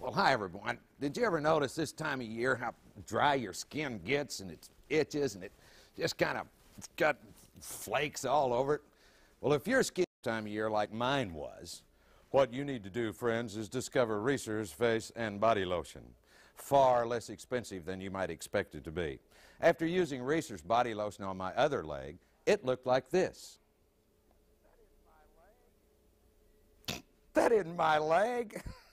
Well, hi everyone. Did you ever notice this time of year how dry your skin gets and it itches and it just it's got flakes all over it? Well, if your skin this time of year like mine was, what you need to do, friends, is discover Reasors face and body lotion. Far less expensive than you might expect it to be. After using Reasors body lotion on my other leg, it looked like this. That isn't my leg.